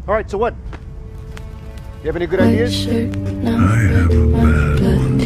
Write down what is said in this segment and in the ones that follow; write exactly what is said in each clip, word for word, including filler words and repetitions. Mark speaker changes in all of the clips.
Speaker 1: All right, so what? You have any good ideas?
Speaker 2: I have a bad one.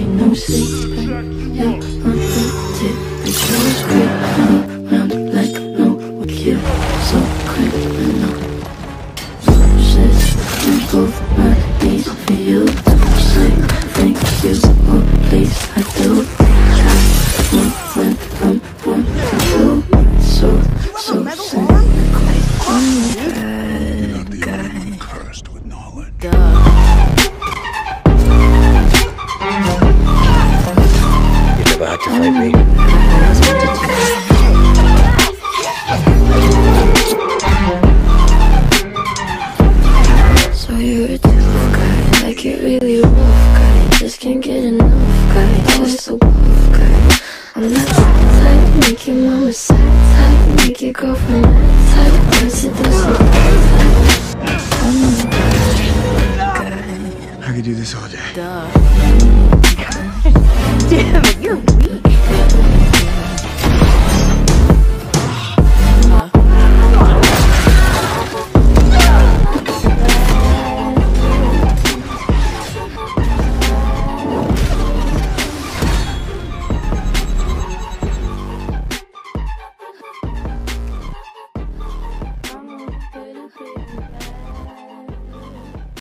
Speaker 3: About to fight me.
Speaker 2: So you're a tough guy, like you're really rough guy. Just can't get enough guy, just a rough guy. I'm not that type, make your mama sad type, make your girlfriend mad type, once it doesn't type. I'm a bad guy.
Speaker 4: I could do this all day.
Speaker 5: Duh. Damn it, you're weird.